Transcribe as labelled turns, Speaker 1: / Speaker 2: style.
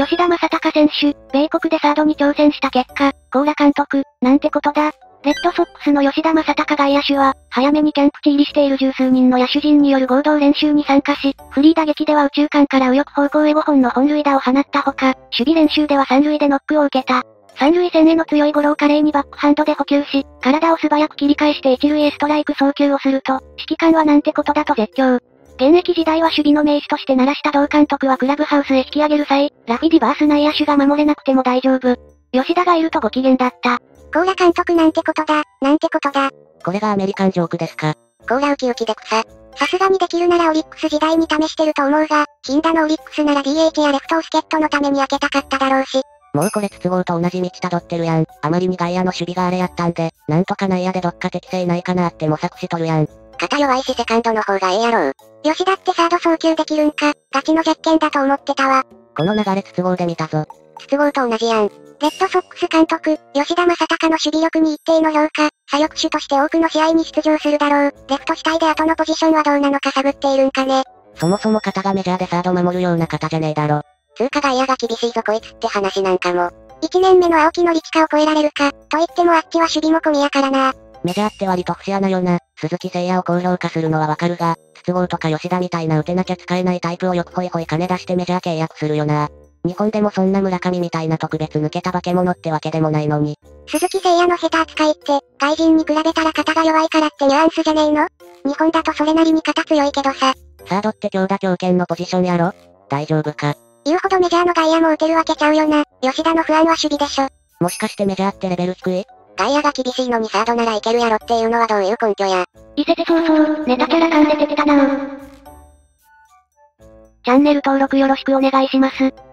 Speaker 1: 吉田正尚選手、米国でサードに挑戦した結果、コーラ監督、なんてことだ。レッドソックスの吉田正尚外野手は、早めにキャンプ地入りしている十数人の野手陣による合同練習に参加し、フリー打撃では右中間から右翼方向へ5本の本塁打を放ったほか、守備練習では三塁でノックを受けた。三塁線への強いゴロを華麗にバックハンドで捕球し、体を素早く切り返して一塁へストライク送球をすると、指揮官はなんてことだと絶叫。現役時代は守備の名手として鳴らした同監督はクラブハウスへ引き上げる際、ラフィディバース内野手が守れなくても大丈夫。吉田がいるとご機嫌だった。
Speaker 2: コーラ監督なんてことだ、なんてことだ。
Speaker 3: これがアメリカンジョークですか。
Speaker 2: コーラウキウキで草。さすがにできるならオリックス時代に試してると思うが、頻打のオリックスなら DH やレフトを助っ人のために開けたかっただろうし。
Speaker 3: もうこれ筒香と同じ道辿ってるやん。あまりに外野の守備があれやったんで、なんとか内野でどっか適性ないかなって模索しとるやん。
Speaker 2: 肩弱いしセカンドの方がええやろう。吉田ってサード送球できるんか、ガチの弱点だと思ってたわ。
Speaker 3: この流れ筒香で見たぞ。
Speaker 2: 筒香と同じやん。レッドソックス監督、吉田正尚の守備力に一定の評価、左翼手として多くの試合に出場するだろう。レフト主体で後のポジションはどうなのか探っているんかね。
Speaker 3: そもそも肩がメジャーでサード守るような肩じゃねえだろ。
Speaker 2: 通過外野が厳しいぞこいつって話なんかも。1年目の青木の力を超えられるか、と言ってもあっちは守備も込みやからな。
Speaker 3: メジャーって割と節穴よな。鈴木誠也を高評価するのはわかるが、筒香とか吉田みたいな打てなきゃ使えないタイプをよくホイホイ金出してメジャー契約するよな。日本でもそんな村上みたいな特別抜けた化け物ってわけでもないのに。
Speaker 2: 鈴木誠也の下手扱いって、外人に比べたら肩が弱いからってニュアンスじゃねえの？日本だとそれなりに肩強いけどさ。
Speaker 3: サードって強打強肩のポジションやろ？大丈夫か？
Speaker 2: 言うほどメジャーの外野も打てるわけちゃうよな。吉田の不安は守備でしょ。
Speaker 3: もしかしてメジャーってレベル低い？
Speaker 2: 外野が厳しいのにサードならいけるやろっていうのはどういう根拠や。
Speaker 1: 伊勢てそうそう、ネタキャラ感出てきたな。チャンネル登録よろしくお願いします。